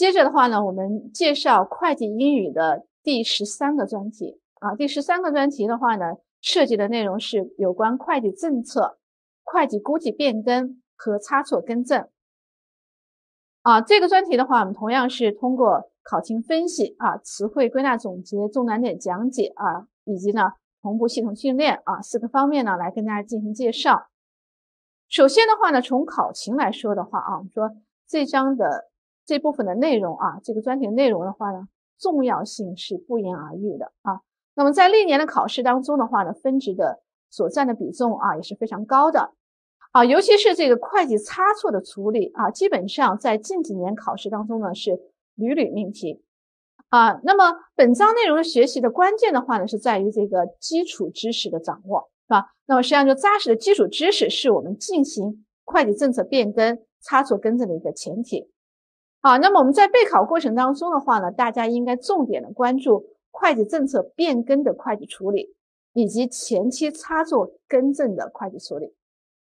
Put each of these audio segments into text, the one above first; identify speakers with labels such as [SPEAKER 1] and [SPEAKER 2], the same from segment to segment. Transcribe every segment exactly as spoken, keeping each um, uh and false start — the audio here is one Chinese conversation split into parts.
[SPEAKER 1] 接着的话呢，我们介绍会计英语的第十三个专题啊。第十三个专题的话呢，涉及的内容是有关会计政策、会计估计变更和差错更正。啊，这个专题的话，我们同样是通过考情分析啊、词汇归纳总结、重难点讲解啊，以及呢同步系统训练啊四个方面呢来跟大家进行介绍。首先的话呢，从考情来说的话啊，我们说这章的这部分的内容啊，这个专题的内容的话呢，重要性是不言而喻的啊。那么在历年的考试当中的话呢，分值的所占的比重啊也是非常高的啊，尤其是这个会计差错的处理啊，基本上在近几年考试当中呢是屡屡命题啊。那么本章内容的学习的关键的话呢，是在于这个基础知识的掌握，是吧？那么实际上就扎实的基础知识是我们进行会计政策变更、差错更正的一个前提。啊，那么我们在备考过程当中的话呢，大家应该重点的关注会计政策变更的会计处理，以及前期差错更正的会计处理。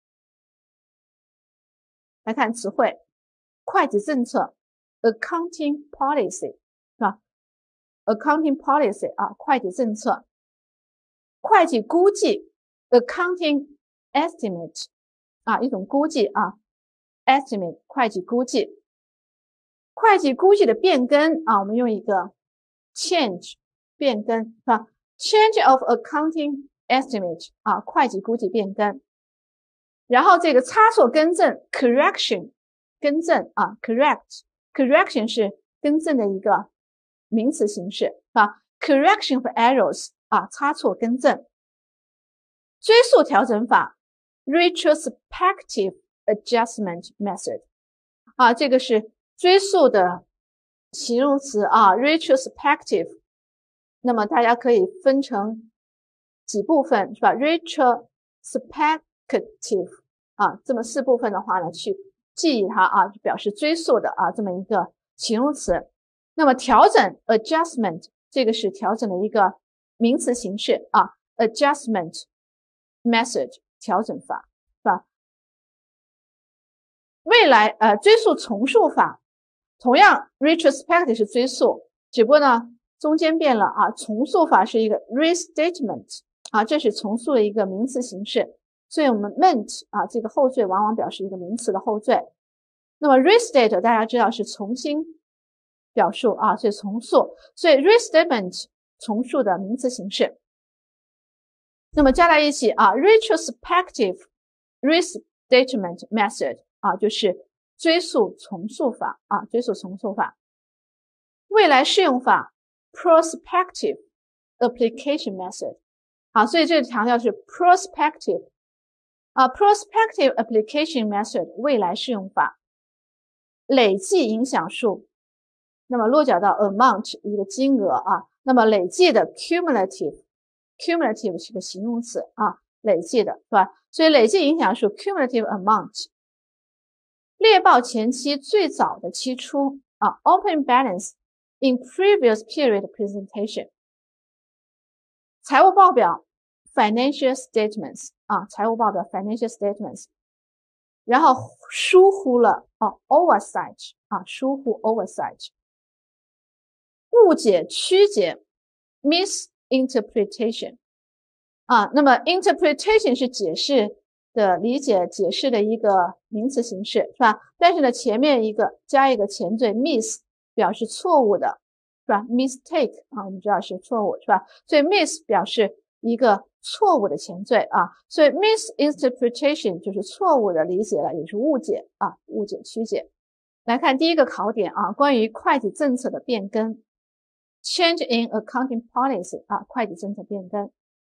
[SPEAKER 1] 来看词汇，会计政策 accounting policy 是吧 accounting policy 啊，会计政策。会计估计 accounting estimate 啊，一种估计啊 estimate 会计估计。会计估计的变更啊，我们用一个 change 变更是吧 change of accounting estimate 啊，会计估计变更。然后这个差错更正 correction 更正啊 correct correction 是更正的一个名词形式啊 correction for errors 啊，差错更正。追溯调整法 retrospective adjustment method 啊，这个是追溯的形容词啊 retrospective， 那么大家可以分成几部分是吧 retrospective 啊，这么四部分的话呢，去记忆它啊，表示追溯的啊这么一个形容词。那么调整 adjustment 这个是调整的一个名词形式啊 adjustment method 调整法是吧？未来呃追溯重述法，同样 retrospective 是追溯，只不过呢中间变了啊，重述法是一个 restatement 啊，这是重述的一个名词形式。所以我们 ment 啊，这个后缀往往表示一个名词的后缀。那么 restate 大家知道是重新表述啊，所以重述，所以 restatement 重述的名词形式。那么加在一起啊 ，retrospective restatement method 啊，就是追溯重述法啊，追溯重述法。未来适用法 prospective application method 好，所以这里强调是 prospective 啊 prospective application method 未来适用法。累计影响数，那么落脚到 amount 一个金额啊，那么累计的 cumulative cumulative 是个形容词啊，累计的是吧？所以累计影响数 cumulative amount。猎报前期最早的期初啊 open balance in previous period presentation。财务报表 financial statements 啊，财务报表 financial statements。然后疏忽了啊 oversight 啊，疏忽 oversight。误解曲解 misinterpretation 啊，那么 interpretation 是解释的理解解释的一个名词形式是吧？但是呢前面一个加一个前缀 miss 表示错误的是吧 mistake 啊，我们知道是错误是吧？所以 miss 表示一个错误的前缀啊，所以 misinterpretation 就是错误的理解了，也是误解啊，误解曲解。来看第一个考点啊，关于会计政策的变更 change in accounting policy 啊，会计政策变更。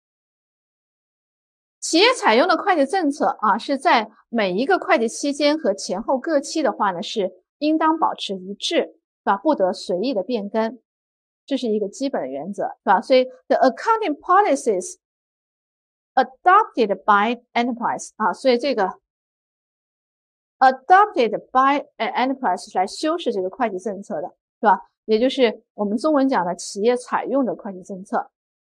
[SPEAKER 1] 企业采用的会计政策啊，是在每一个会计期间和前后各期的话呢，是应当保持一致，是吧？不得随意的变更，这是一个基本的原则，是吧？所以 the accounting policies adopted by enterprise 啊，所以这个 adopted by enterprise 是来修饰这个会计政策的，是吧？也就是我们中文讲的企业采用的会计政策。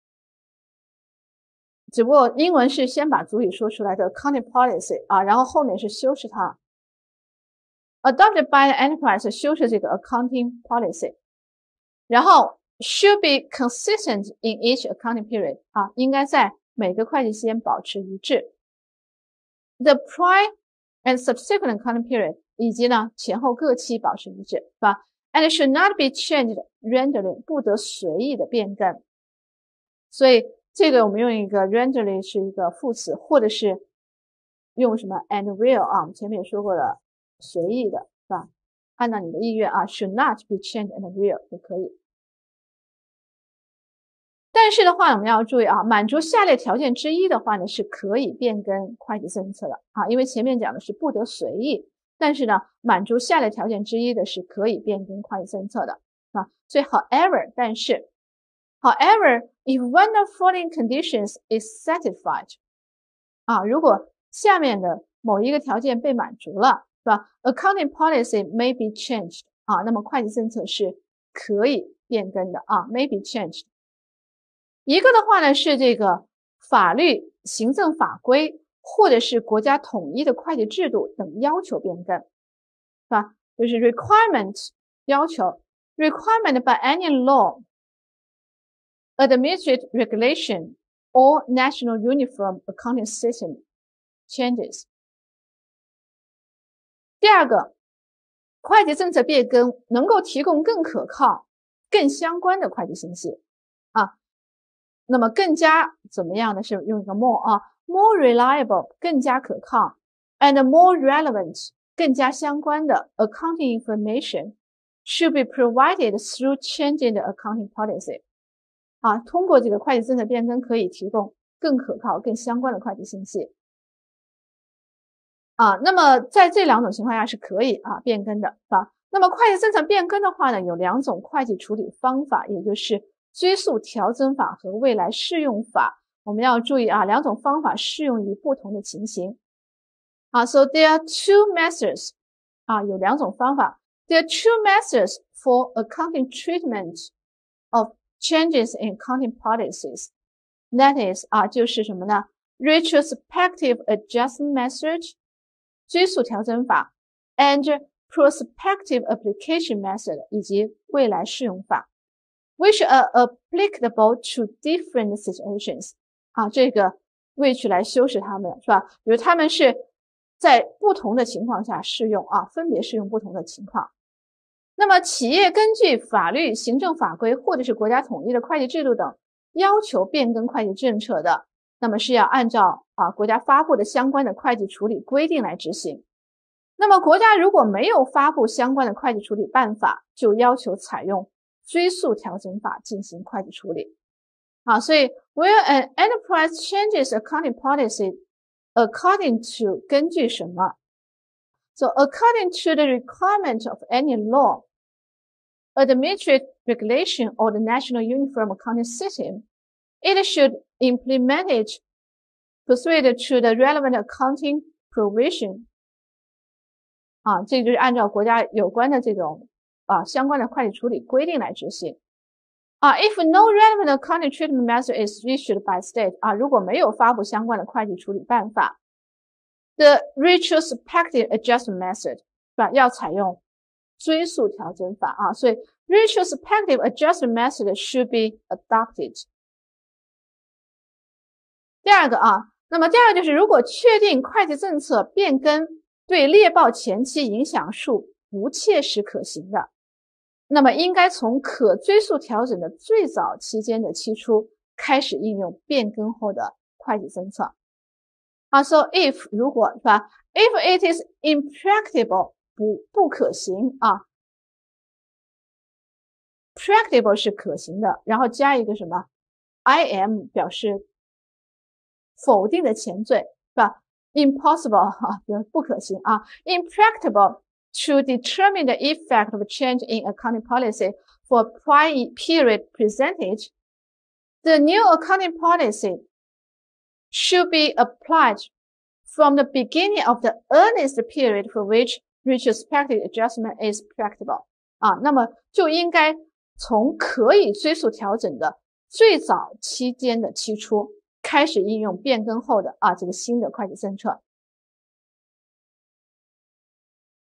[SPEAKER 1] 只不过英文是先把主语说出来的 accounting policy 啊，然后后面是修饰它。 adopted by the enterprise 修饰这个 accounting policy， 然后 should be consistent in each accounting period 啊，应该在每个会计期间保持一致。The prior and subsequent accounting period 以及呢前后各期保持一致，是吧 ？And should not be changed randomly 不得随意的变更。所以这个我们用一个 randomly 是一个副词，或者是用什么 and will 啊，我们前面也说过了，随意的，是吧？按照你的意愿啊 ，should not be changed and will 就可以。但是的话，我们要注意啊，满足下列条件之一的话呢，是可以变更会计政策的啊，因为前面讲的是不得随意，但是呢，满足下列条件之一的是可以变更会计政策的啊。所以 however 但是 however if one of following conditions is satisfied 啊，如果下面的某一个条件被满足了，是吧 ？Accounting policy may be changed 啊，那么会计政策是可以变更的啊 ，may be changed。一个的话呢是这个法律、行政法规或者是国家统一的会计制度等要求变更，是吧？就是 requirement 要求 requirement by any law, administrative regulation or national uniform accounting system changes。第二个，会计政策变更能够提供更可靠、更相关的会计信息啊。那么更加怎么样呢？是用一个 more 啊 ，more reliable 更加可靠 ，and more relevant 更加相关的 accounting information should be provided through changing the accounting policy。啊，通过这个会计政策变更可以提供更可靠、更相关的会计信息。啊，那么在这两种情况下是可以啊变更的啊。那么会计政策变更的话呢，有两种会计处理方法，也就是追溯调整法和未来适用法。我们要注意啊，两种方法适用于不同的情形。啊 ，so there are two methods 啊，有两种方法。There are two methods for accounting treatment of changes in accounting policies. That is 啊，就是什么呢 ？retrospective adjustment method 追溯调整法 and prospective application method 以及未来适用法 which are applicable to different situations 啊，这个 which 来修饰它们是吧？比如它们是在不同的情况下适用啊，分别适用不同的情况。那么企业根据法律、行政法规或者是国家统一的会计制度等要求变更会计政策的，那么是要按照啊国家发布的相关的会计处理规定来执行。那么国家如果没有发布相关的会计处理办法，就要求采用追溯调整法进行会计处理。啊，所以 where an enterprise changes accounting policy according to 根据什么 ？So according to the requirement of any law, administrative regulation or the national uniform accounting system, it should implement it pursuant to the relevant accounting provision. 啊，这就是按照国家有关的这种啊相关的会计处理规定来执行。啊 ，if no relevant accounting treatment method is issued by state 啊，如果没有发布相关的会计处理办法 ，the retrospective adjustment method 是吧？要采用追溯调整法啊，所以 retrospective adjustment method should be adopted。第二个啊，那么第二个就是如果确定会计政策变更对列报前期影响数不切实可行的，那么应该从可追溯调整的最早期间的期初开始应用变更后的会计政策。啊 ，so if 如果是吧 ，if it is impracticable 不不可行啊 ，practicable 是可行的，然后加一个什么 I am 表示否定的前缀，是吧 ？impossible 哈，就是不可行啊 ，impracticable to determine the effect of change in accounting policy for prior period presented, the new accounting policy should be applied from the beginning of the earliest period for which retrospective adjustment is practicable. 啊，那么就应该从可以追溯调整的最早期间的期初开始应用变更后的啊这个新的会计政策。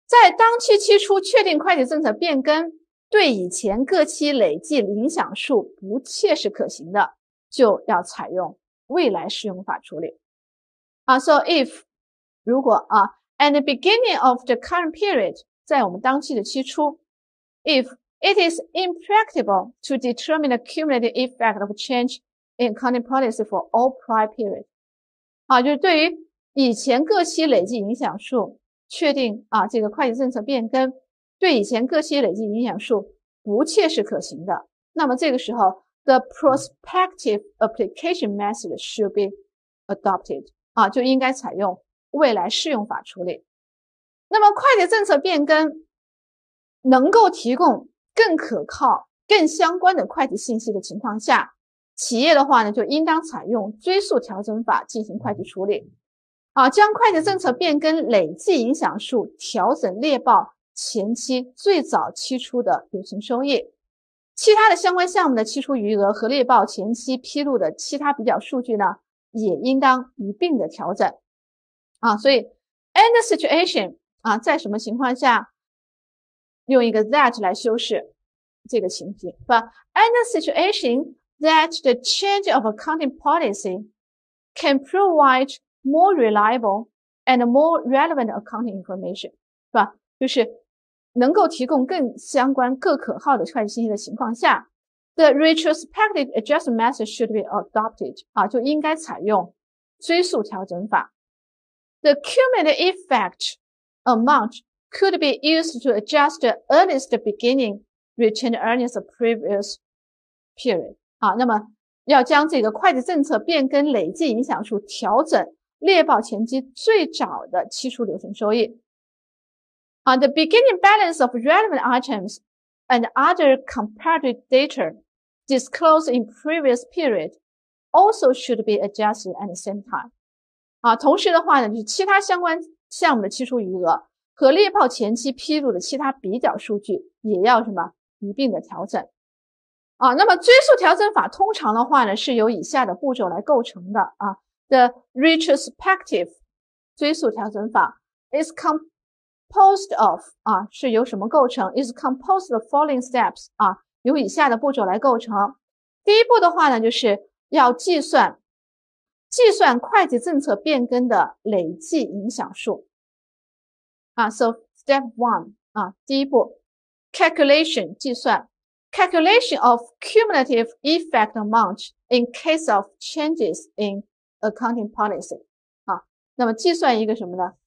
[SPEAKER 1] 在当期期初确定会计政策变更对以前各期累计影响数不切实可行的，就要采用未来适用法处理。啊 ，so if 如果啊 ，at the beginning of the current period， 在我们当期的期初 ，if it is impracticable to determine the cumulative effect of change in accounting policy for all prior periods， 啊，就是对于以前各期累计影响数确定啊，这个会计政策变更对以前各期累计影响数不切实可行的，那么这个时候 the prospective application method should be adopted， 啊，就应该采用未来适用法处理。那么会计政策变更能够提供更可靠、更相关的会计信息的情况下，企业的话呢，就应当采用追溯调整法进行会计处理。啊，将会计政策变更累计影响数调整列报前期最早期初的流程收益，其他的相关项目的期初余额和列报前期披露的其他比较数据呢，也应当一并的调整。啊，所以 under situation 啊，在什么情况下用一个 that 来修饰这个情形 ？But under situation that the change of accounting policy can provide more reliable and more relevant accounting information， 是吧？就是能够提供更相关、更可靠的会计信息的情况下 ，the retrospective adjustment method should be adopted， 啊，就应该采用追溯调整法。The cumulative effect amount could be used to adjust the earliest beginning retained earnings of previous period， 啊，那么要将这个会计政策变更累计影响数调整列报前期最早的期初流程收益。Uh, the beginning balance of relevant items and other comparative data disclosed in previous period also should be adjusted at the same time. 啊，同时的话呢，就是其他相关项目的期初余额和列报前期披露的其他比较数据也要什么一并的调整。啊，那么追溯调整法通常的话呢，是由以下的步骤来构成的啊。The retrospective 追溯调整法 is composed of 啊，是由什么构成 ？is composed of following steps 啊，由以下的步骤来构成。第一步的话呢，就是要计算计算会计政策变更的累计影响数啊。So step one 啊，第一步 calculation 计算。Calculation of cumulative effect amount in case of changes in accounting policy 啊，那么计算一个什么呢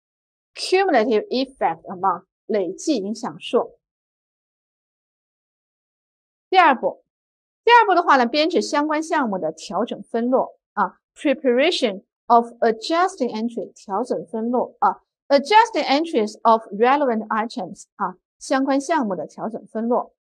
[SPEAKER 1] ？Cumulative effect amount 累计影响数。第二步，第二步的话呢，编制相关项目的调整分录啊 ，Preparation of adjusting entry 调整分录啊 ，Adjusting entries of relevant items 啊，相关项目的调整分录。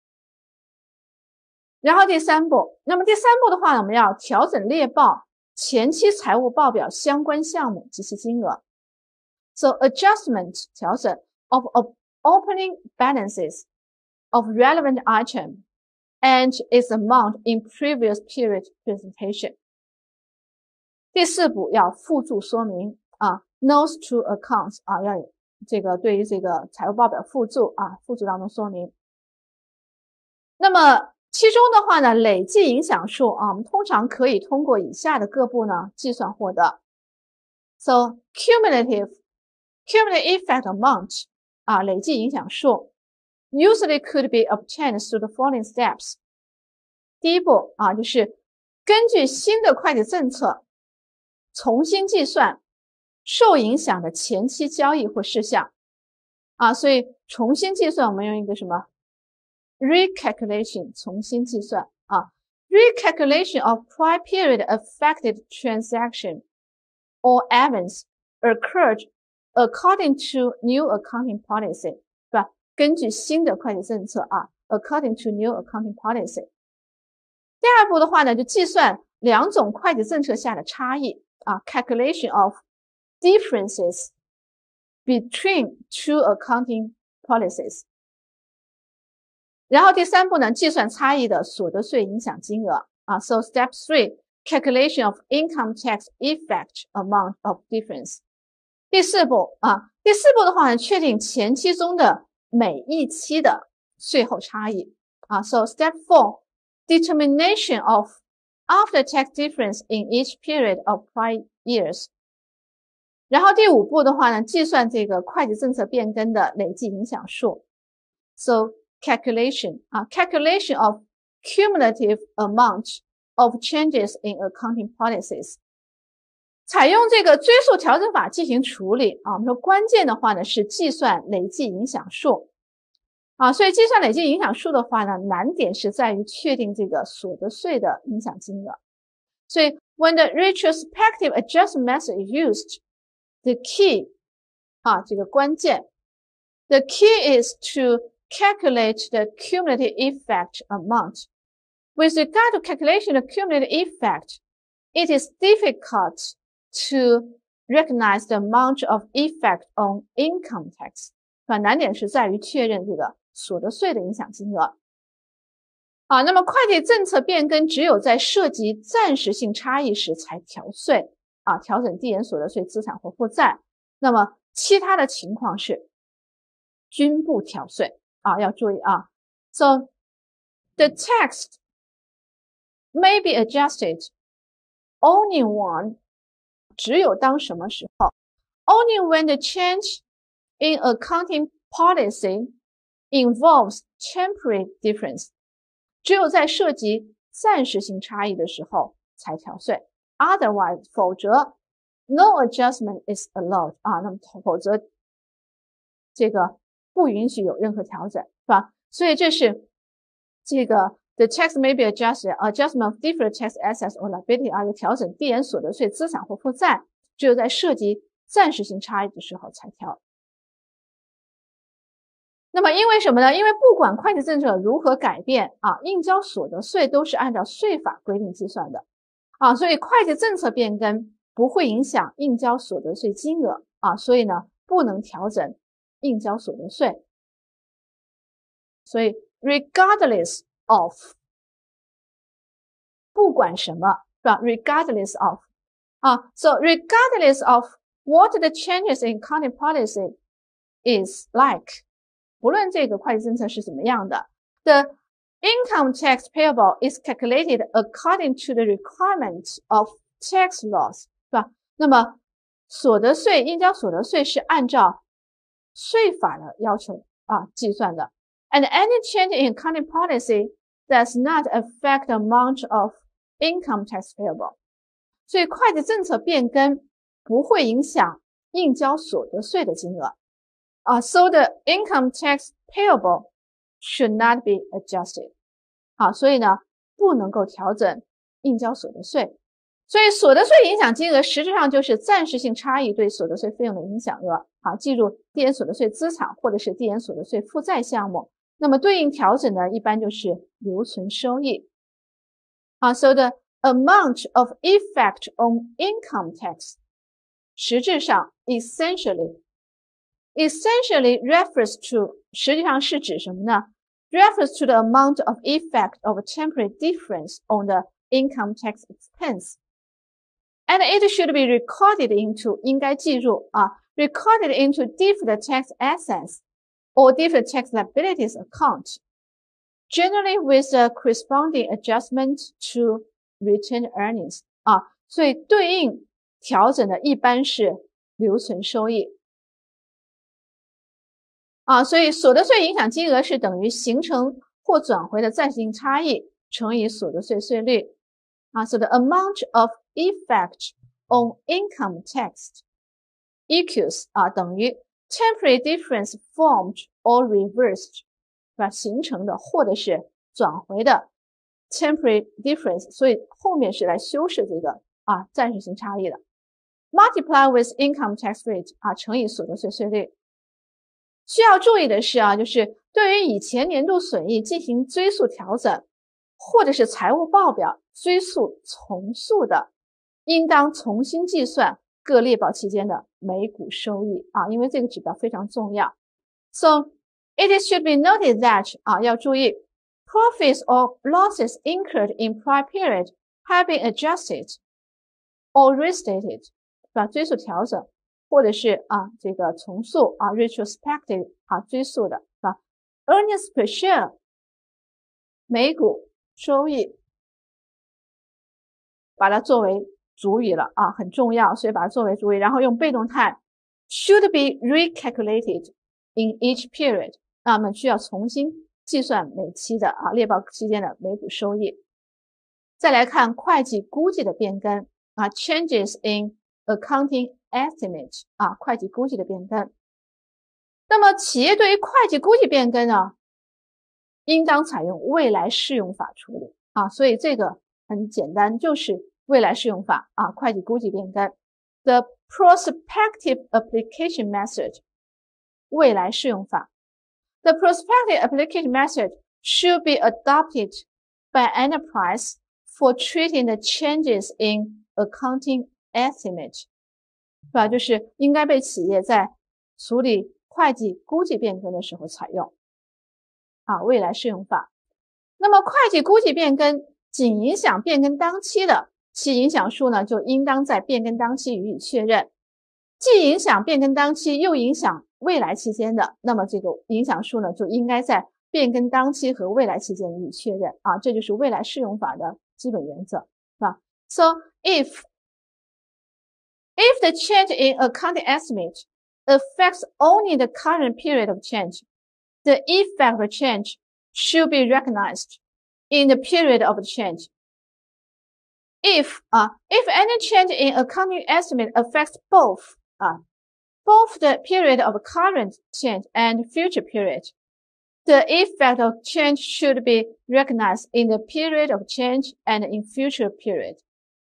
[SPEAKER 1] 然后第三步，那么第三步的话呢，我们要调整列报前期财务报表相关项目及其金额。So adjustment 调整 of, of opening balances of relevant item and its amount in previous period presentation。第四步要附注说明啊 ，notes to accounts 啊，要有这个对于这个财务报表附注啊，附注当中说明。那么其中的话呢，累计影响数啊，我们通常可以通过以下的各步呢计算获得。So cumulative cumulative effect amount 啊，累计影响数 usually could be obtained through the following steps。第一步啊，就是根据新的会计政策重新计算受影响的前期交易或事项啊，所以重新计算我们用一个什么？ recalculation 重新计算啊 recalculation of prior period affected transaction or events occurred according to new accounting policy 是吧？根据新的会计政策啊 according to new accounting policy。第二步的话呢，就计算两种会计政策下的差异啊 calculation of differences between two accounting policies。然后第三步呢，计算差异的所得税影响金额啊 ，so step three calculation of income tax effect amount of difference 第四步啊，第四步的话呢，确定前期中的每一期的税后差异啊。So step four, determination of after tax difference in each period of prior years. 然后第五步的话呢，计算这个会计政策变更的累计影响数。So calculation 啊 ，calculation of cumulative amount of changes in accounting policies. 采用这个追溯调整法进行处理啊，我们说关键的话呢是计算累计影响数啊，所以计算累计影响数的话呢，难点是在于确定这个所得税的影响金额。所以 when the retrospective adjustment method is used, the key 啊，这个关键 the key is to calculate the cumulative effect amount. With regard to calculation of cumulative effect, it is difficult to recognize the amount of effect on income tax. 难点是在于确认这个所得税的影响金额。啊，那么会计政策变更只有在涉及暂时性差异时才调税啊，调整递延所得税资产或负债。那么其他的情况是均不调税啊，要注意啊。So the tax may be adjusted only when 只有当什么时候 only when the change in accounting policy involves temporary difference. 只有在涉及暂时性差异的时候才调税 ，otherwise 否则 no adjustment is allowed 啊，那么否则这个不允许有任何调整，是吧？所以这是这个 the tax may be adjusted, adjustment of deferred tax assets or liability 啊，调整递延所得税资产或负债，只有在涉及暂时性差异的时候才调。那么因为什么呢？因为不管会计政策如何改变啊，应交所得税都是按照税法规定计算的啊，所以会计政策变更不会影响应交所得税金额啊，所以呢不能调整应交所得税。所以 regardless of 不管什么是吧 regardless of 啊 so regardless of what the changes in accounting policy is like 不论这个会计政策是怎么样的 the income tax payable is calculated according to the requirements of tax laws 是吧？那么所得税应交所得税是按照税法的要求啊计算的 and any change in accounting policy does not affect the amount of income tax payable 所以会计政策变更不会影响应交所得税的金额啊、uh, so the income tax payable should not be adjusted 好，所以呢不能够调整应交所得税所以所得税影响金额实质上就是暂时性差异对所得税费用的影响额好，记住递延所得税资产或者是递延所得税负债项目那么对应调整呢一般就是留存收益好 so the amount of effect on income tax 实质上 essentially essentially refers to 实际上是指什么呢 refers to the amount of effect of a temporary difference on the income tax expense and it should be recorded into 应该记住啊 recorded into deferred tax assets or deferred tax liabilities account generally with a corresponding adjustment to retained earnings 啊所以对应调整的一般是留存收益啊，所以所得税影响金额是等于形成或转回的暂时性差异乘以所得税税率啊 so the amount of effect on income tax equals 啊等于 temporary difference formed or reversed 是吧形成的或者是转回的 temporary difference 所以后面是来修饰这个啊暂时性差异的 multiply with income tax rate 啊乘以所得税税率需要注意的是啊，就是对于以前年度损益进行追溯调整，或者是财务报表追溯重塑的，应当重新计算各列报期间的每股收益啊，因为这个指标非常重要。So it should be noted that 啊，要注意 profits or losses incurred in prior period have been adjusted or restated 是吧？追溯调整或者是啊这个重塑啊 retrospective 啊追溯的啊 earnings per share 每股收益，把它作为主语了啊，很重要，所以把它作为主语，然后用被动态 should be recalculated in each period， 那么需要重新计算每期的啊猎豹期间的每股收益。再来看会计估计的变更啊 changes in accounting estimate 啊会计估计的变更。那么企业对于会计估计变更呢，应当采用未来适用法处理啊，所以这个很简单，就是未来适用法啊，会计估计变更 the prospective application method 未来适用法 the prospective application method should be adopted by enterprise for treating the changes in accounting estimate 是吧？就是应该被企业在处理会计估计变更的时候采用啊，未来适用法。那么会计估计变更仅影响变更当期的，其影响数呢就应当在变更当期予以确认；既影响变更当期又影响未来期间的，那么这个影响数呢就应该在变更当期和未来期间予以确认啊，这就是未来适用法的基本原则，是吧 ？So if if the change in accounting estimate affects only the current period of change, the effect of change should be recognized in the period of change. If uh, if any change in accounting estimate affects both uh, both the period of current change and future period, the effect of change should be recognized in the period of change and in future period.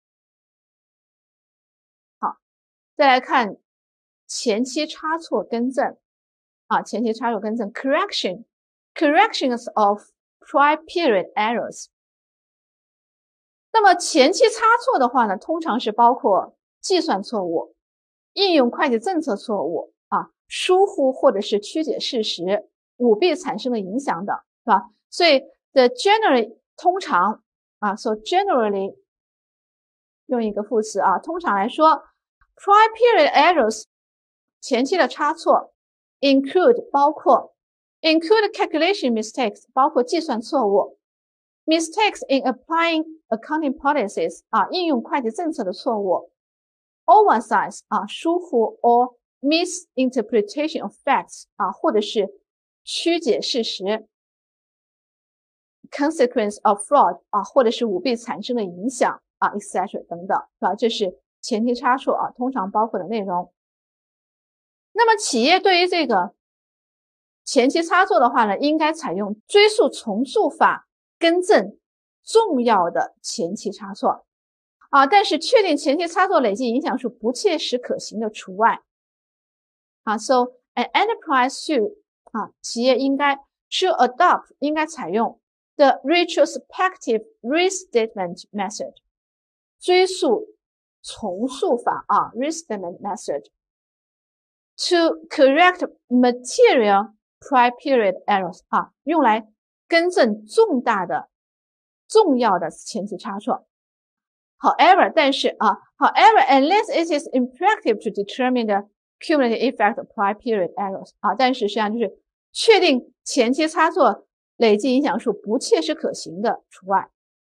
[SPEAKER 1] 好，再来看前期差错更正啊，前期差错更正 correction corrections of prior period errors。那么前期差错的话呢，通常是包括计算错误、应用会计政策错误啊、疏忽或者是曲解事实、舞弊产生的影响等，是吧？所以 the generally 通常啊 ，so generally 用一个副词啊，通常来说 prior period errors 前期的差错 include 包括 include calculation mistakes 包括计算错误。Mistakes in applying accounting policies 啊，应用会计政策的错误 ，oversight 啊，疏忽 or misinterpretation of facts 啊，或者是曲解事实 ，consequence of fraud 啊，或者是舞弊产生的影响啊 ，et cetera 等等，是吧？这是前期差错啊，通常包括的内容。那么企业对于这个前期差错的话呢，应该采用追溯重塑法。更正重要的前期差错啊，但是确定前期差错累计影响数不切实可行的除外啊。So an enterprise should 啊，企业应该 should adopt 应该采用 the retrospective restatement method 追溯重塑法啊 restatement method to correct material prior period errors 啊，用来更正重大的、重要的前期差错。However， 但是啊 ，However, unless it is imperative to determine the cumulative effect of prior period errors 啊，但是实际上就是确定前期差错累计影响数不切实可行的除外。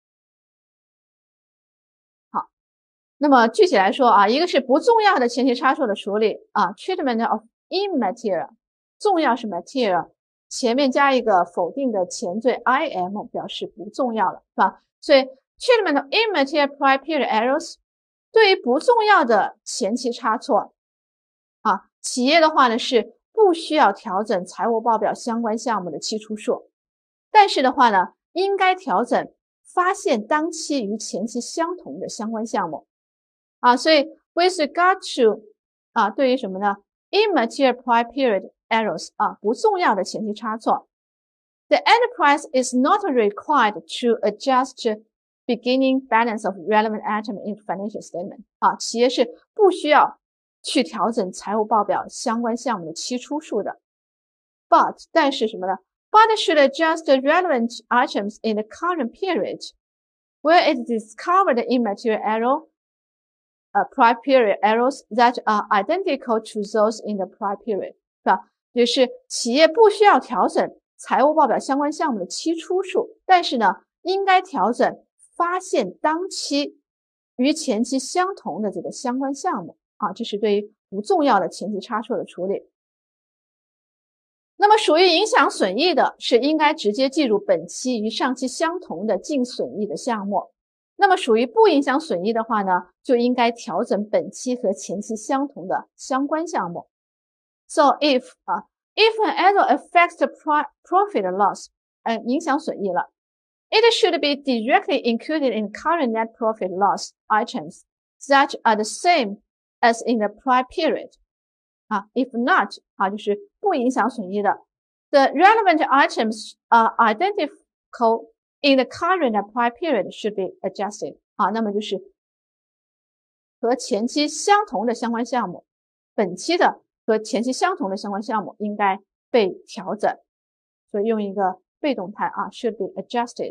[SPEAKER 1] 好，那么具体来说啊，一个是不重要的前期差错的处理啊 ，treatment of immaterial， 重要是 material。前面加一个否定的前缀 im 表示不重要了，是吧？所以 treatment of immaterial prior period errors 对于不重要的前期差错啊，企业的话呢是不需要调整财务报表相关项目的期初数，但是的话呢，应该调整发现当期与前期相同的相关项目啊，所以 with regard to 啊，对于什么呢 ？immaterial prior period errors 啊，不重要的前期差错 ，the enterprise is not required to adjust beginning balance of relevant item in financial statement 啊，企业是不需要去调整财务报表相关项目的期初数的。But 但是什么呢 ？But should adjust the relevant items in the current period where it discovered the immaterial error 呃 prior period errors that are identical to those in the prior period， 是吧？就是企业不需要调整财务报表相关项目的期初数，但是呢，应该调整发现当期与前期相同的这个相关项目啊，这是对于不重要的前期差错的处理。那么属于影响损益的是应该直接计入本期与上期相同的净损益的项目。那么属于不影响损益的话呢，就应该调整本期和前期相同的相关项目。So if 啊、uh, if an error affects the profit or loss， 呃，影响损益了 ，it should be directly included in current net profit loss items that are the same as in the prior period。啊 ，if not 啊，就是不影响损益的 ，the relevant items are identical in the current and prior period should be adjusted。啊，那么就是和前期相同的相关项目，本期的和前期相同的相关项目应该被调整，所以用一个被动态啊 ，should be adjusted。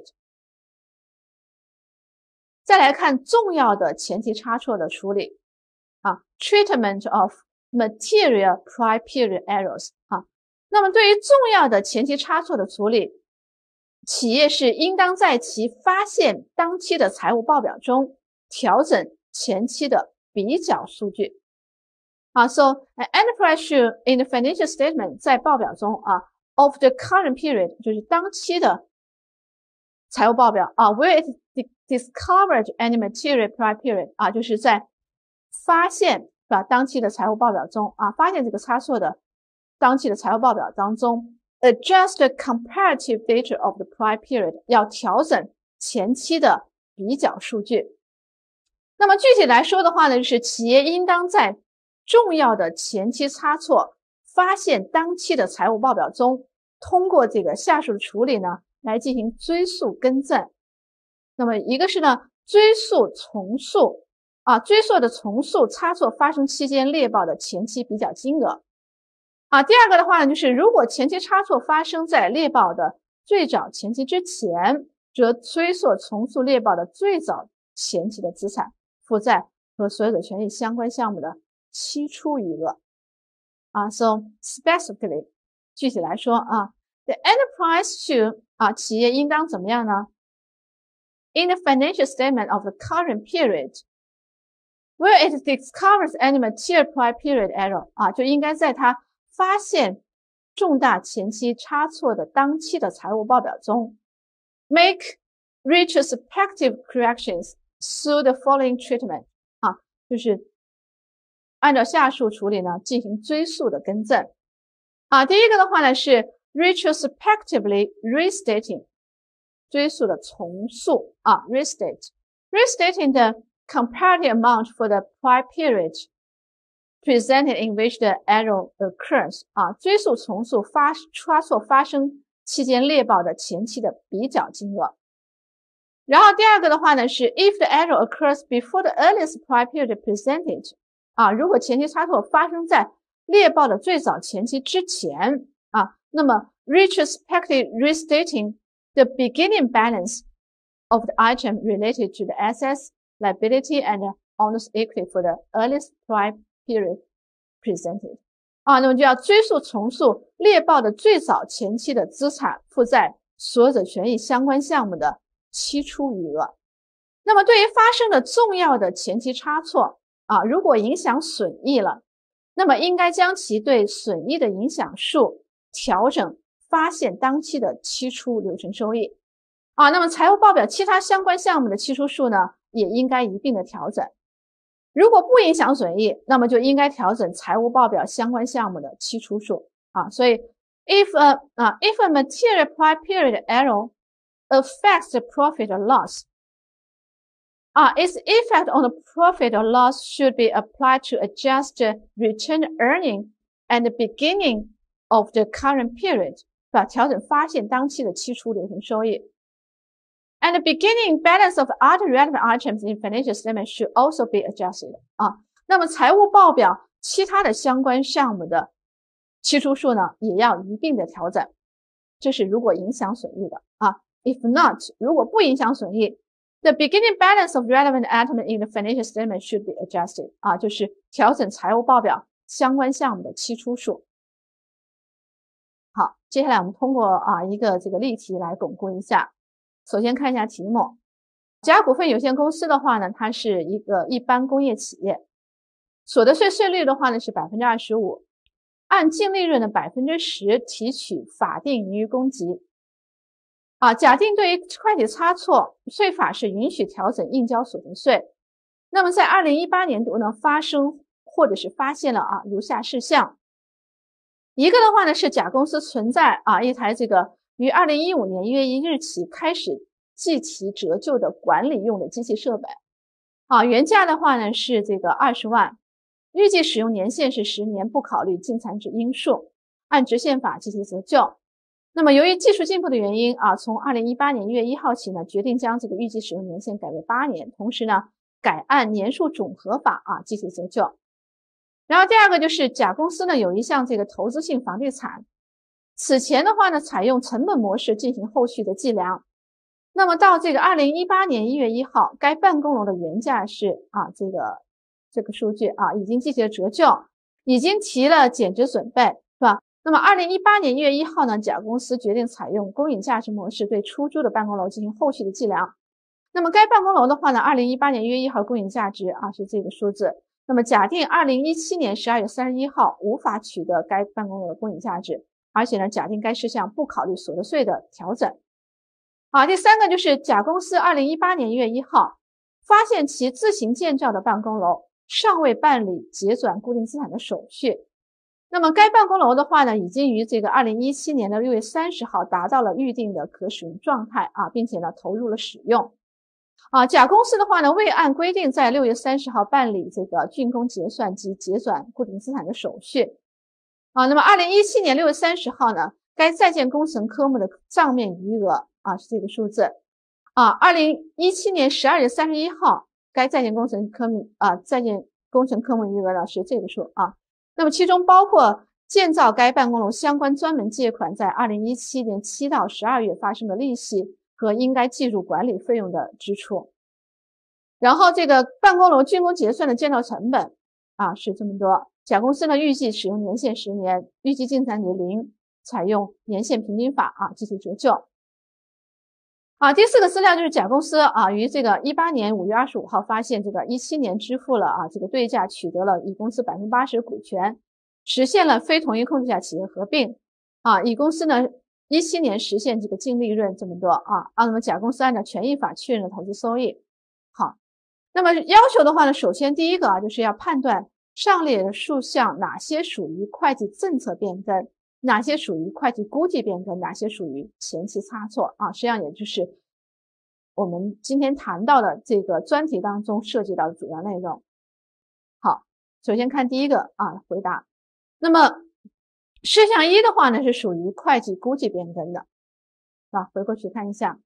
[SPEAKER 1] 再来看重要的前期差错的处理啊 ，treatment of material prior period errors 啊，那么对于重要的前期差错的处理，企业是应当在其发现当期的财务报表中调整前期的比较数据。啊 ，so an enterprise should in the financial statement 在报表中啊 of the current period 就是当期的财务报表啊 ，where it discovered any material prior period 啊，就是在发现把当期的财务报表中啊，发现这个差错的当期的财务报表当中 ，adjust the comparative data of the prior period 要调整前期的比较数据。那么具体来说的话呢，就是企业应当在重要的前期差错发现当期的财务报表中，通过这个下述的处理呢，来进行追溯更正。那么一个是呢，追溯重塑啊，追溯的重塑差错发生期间列报的前期比较金额啊。第二个的话呢，就是如果前期差错发生在列报的最早前期之前，则追溯重塑列报的最早前期的资产负债和所有的权益相关项目的期初余额啊。So specifically， 具体来说啊 ，the enterprise should 啊，企业应当怎么样呢 ？In the financial statement of the current period, where it discovers any material prior period error 啊，就应该在它发现重大前期差错的当期的财务报表中 ，make retrospective corrections through the following treatment 啊，就是按照下述处理呢进行追溯的更正啊。第一个的话呢是 retrospectively restating 追溯的重塑啊 restate restating the comparative amount for the prior period presented in which the error occurs 啊，追溯重塑发差错发生期间列报的前期的比较金额。然后第二个的话呢是 if the error occurs before the earliest prior period presented 啊，如果前期差错发生在列报的最早前期之前啊，那么 retrospective restating the beginning balance of the item related to the assets, liability, and owner's equity for the earliest prior period presented 啊，那么就要追溯重塑列报的最早前期的资产负债所有者权益相关项目的期初余额。那么对于发生的重要的前期差错啊，如果影响损益了，那么应该将其对损益的影响数调整发现当期的期初流程收益啊。那么财务报表其他相关项目的期初数呢，也应该一并的调整。如果不影响损益，那么就应该调整财务报表相关项目的期初数啊。所以 if a 啊 if a material prior period error affects the profit or loss 啊 its effect on the profit or loss should be applied to adjust the return earning and the beginning of the current period 把调整发现当期的期初流程收益。And the beginning balance of other relevant items in financial statement should also be adjusted 啊。那么财务报表其他的相关项目的期初数呢，也要一并的调整。这是如果影响损益的啊。If not， 如果不影响损益 The beginning balance of relevant item in the financial statement should be adjusted 啊，就是调整财务报表相关项目的期初数。好，接下来我们通过啊一个这个例题来巩固一下。首先看一下题目，甲股份有限公司的话呢，它是一个一般工业企业，所得税税率的话呢是 百分之二十五， 按净利润的 百分之十 提取法定盈余公积。啊，假定对于会计差错，税法是允许调整应交所得税。那么在二零一八年度呢，发生或者是发现了啊如下事项。一个的话呢是甲公司存在啊一台这个于二零一五年一月一日起开始计提折旧的管理用的机器设备。啊，原价的话呢是这个二十万，预计使用年限是十年，不考虑净残值因素，按直线法计提折旧。那么由于技术进步的原因啊，从二零一八年一月一号起呢，决定将这个预计使用年限改为八年，同时呢，改按年数总和法啊计提折旧。然后第二个就是甲公司呢有一项这个投资性房地产，此前的话呢采用成本模式进行后续的计量。那么到这个二零一八年一月一号，该办公楼的原价是啊这个这个数据啊已经计提了折旧，已经提了减值损备，是吧？那么二零一八年一月一号呢，甲公司决定采用公允价值模式对出租的办公楼进行后续的计量。那么该办公楼的话呢，二零一八年一月一号公允价值啊是这个数字。那么假定二零一七年十二月三十一号无法取得该办公楼的公允价值，而且呢，假定该事项不考虑所得税的调整。好，第三个就是甲公司二零一八年一月一号发现其自行建造的办公楼尚未办理结转固定资产的手续。那么该办公楼的话呢，已经于这个二零一七年的六月三十号达到了预定的可使用状态啊，并且呢投入了使用。啊，甲公司的话呢，未按规定在六月三十号办理这个竣工结算及结转固定资产的手续。啊，那么二零一七年六月三十号呢，该在建工程科目的账面余额啊是这个数字。啊，二零一七年十二月三十一号，该在建工程科目啊在建工程科目余额呢是这个数啊。那么其中包括建造该办公楼相关专门借款在二零一七年七到十二月发生的利息和应该计入管理费用的支出。然后这个办公楼竣工结算的建造成本啊是这么多。甲公司呢预计使用年限十年，预计净残值零，采用年限平均法啊计提折旧。啊，第四个资料就是甲公司啊于这个一八年五月二十五号发现这个一七年支付了啊这个对价，取得了乙公司 百分之八十 股权，实现了非同一控制下企业合并。啊，乙公司呢一七年实现这个净利润这么多啊，啊那么甲公司按照权益法确认了投资收益。好，那么要求的话呢，首先第一个啊就是要判断上列的数项哪些属于会计政策变更，哪些属于会计估计变更，哪些属于前期差错啊？实际上也就是我们今天谈到的这个专题当中涉及到的主要内容。好，首先看第一个啊，回答。那么事项一的话呢，是属于会计估计变更的啊，回过去看一下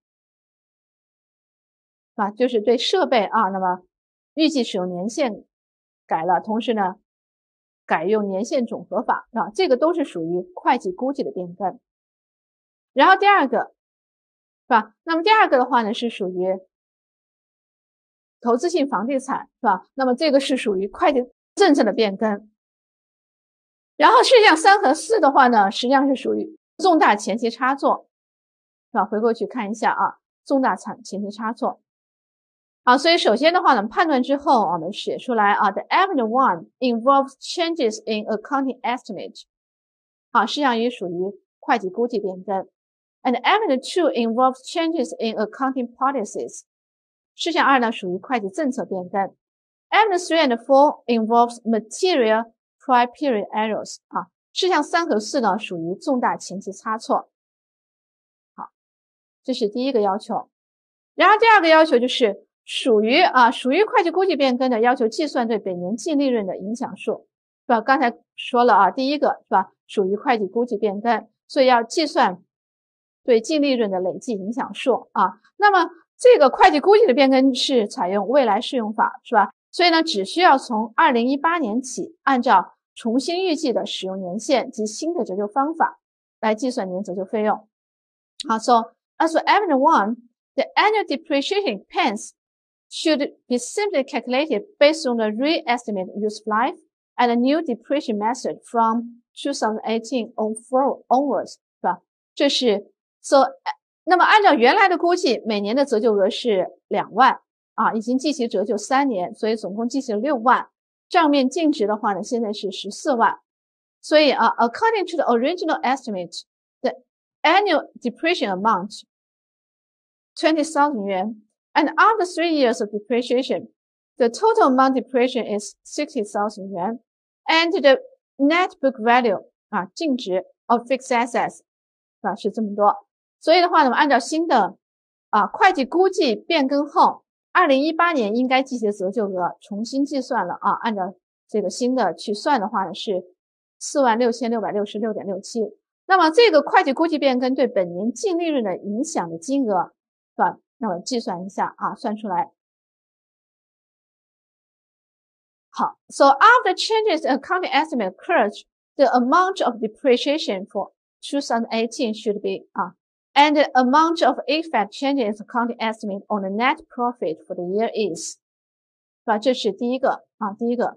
[SPEAKER 1] 啊，就是对设备啊，那么预计使用年限改了，同时呢改用年限总和法啊，这个都是属于会计估计的变更。然后第二个是吧？那么第二个的话呢，是属于投资性房地产是吧？那么这个是属于会计政策的变更。然后事项三和四的话呢，实际上是属于重大前期差错是吧？回过去看一下啊，重大前期差错。好，所以首先的话呢，判断之后我们写出来啊 ，the evidence one involves changes in accounting estimate， 啊，事项一属于会计估计变更 ，and evidence two involves changes in accounting policies， 事项二呢属于会计政策变更 ，evidence three and four involves material prior period errors， 啊，事项三和四呢属于重大前期差错。好，这是第一个要求。然后第二个要求就是属于啊，属于会计估计变更的要求计算对本年净利润的影响数，是吧？刚才说了啊，第一个是吧，属于会计估计变更，所以要计算对净利润的累计影响数啊。那么这个会计估计的变更是采用未来适用法，是吧？所以呢，只需要从二零一八年起，按照重新预计的使用年限及新的折旧方法来计算年折旧费用。好 ，so as for evidence one。 the annual depreciation expense should be simply calculated based on the re-estimate useful life and a new depreciation method from two thousand eighteen on forward onwards， 是吧？这是 so 那么按照原来的估计，每年的折旧额是两万啊，已经计其折旧三年，所以总共计其了六万。账面净值的话呢，现在是十四万。所以啊 ，according to the original estimate, the annual depreciation amount twenty thousand yuan, and after three years of depreciation, the total amount depreciation is sixty thousand yuan, and the net book value 啊净值 of fixed assets 啊是这么多。所以的话呢，按照新的啊会计估计变更后，二零一八年应该计的折旧额重新计算了啊，按照这个新的去算的话呢是四万六千六百六十六点六七。那么这个会计估计变更对本年净利润的影响的金额，是吧？那么计算一下啊，算出来。好 ，so after changes in accounting estimate occurred, the amount of depreciation for two thousand eighteen should be 啊 ，and the amount of effect changes in accounting estimate on the net profit for the year is， 是吧？这是第一个啊，第一个。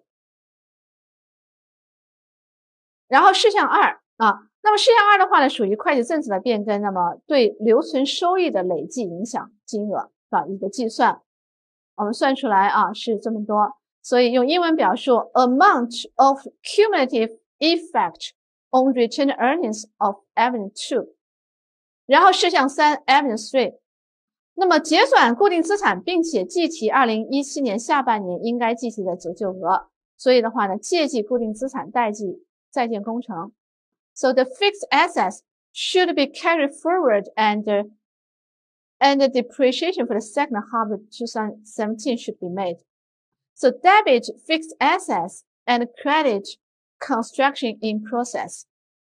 [SPEAKER 1] 然后事项二啊，那么事项二的话呢，属于会计政策的变更，那么对留存收益的累计影响金额啊一个计算，我们算出来啊是这么多，所以用英文表述 amount of cumulative effect on retained earnings of Avenue two。然后事项三 Avenue three， 那么结算固定资产，并且计提二零一七年下半年应该计提的折旧额，所以的话呢，借记固定资产，贷记在建工程。So the fixed assets should be carried forward and and the depreciation for the second half of two thousand seventeen should be made. So debit fixed assets and credit construction in process.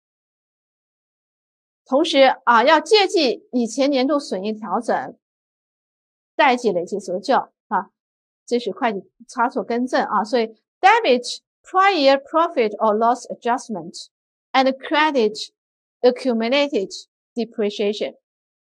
[SPEAKER 1] 同时啊，要借记以前年度损益调整，贷记累计折旧啊，这是会计差错更正啊，所以 debit prior year profit or loss adjustment and credit accumulated depreciation，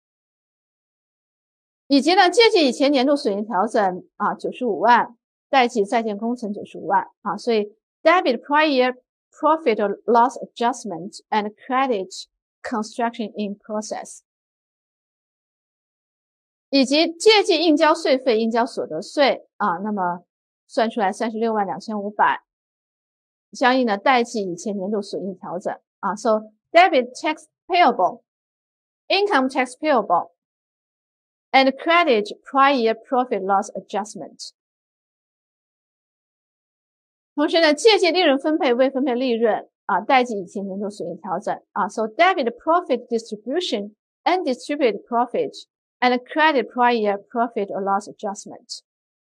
[SPEAKER 1] 以及呢借记以前年度损益调整啊九十五万，贷记在建工程九十五万啊，所以 debit prior year profit or loss adjustment and credit construction in process， 以及借记应交税费、应交所得税啊，那么算出来三十六万两千五百。相应的贷记以前年度损益调整啊 ，so debit tax payable, income tax payable, and credit prior year profit loss adjustment。同时呢，借记利润分配未分配利润啊，贷记以前年度损益调整啊 ，so debit profit distribution and distributed profit and credit prior year profit or loss adjustment。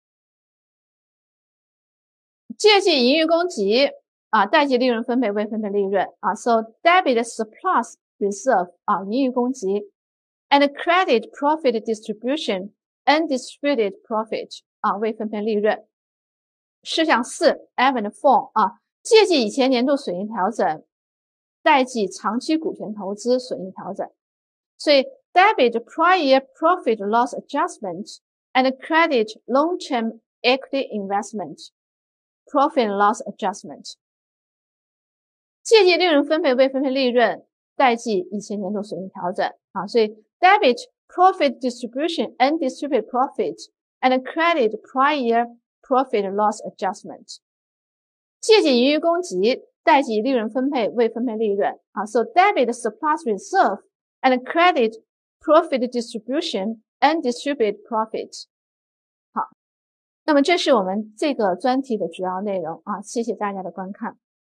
[SPEAKER 1] 借记盈余供给。啊，贷记利润分配未分配利润啊 ，so debit surplus reserve 啊，盈余供给 ，and credit profit distribution and distributed profit 啊，未分配利润。事项四 Avenue four 啊，借记以前年度损益调整，贷记长期股权投资损益调整。所以 debit prior year profit loss adjustment and credit long-term equity investment profit loss adjustment。借记利润分配未分配利润，贷记以前年度损益调整啊，所以 debit profit distribution and distributed profit and credit prior year profit loss adjustment。借记盈余供给，贷记利润分配未分配利润啊 ，so debit surplus reserve and credit profit distribution and distributed profit。好，那么这是我们这个专题的主要内容啊，谢谢大家的观看。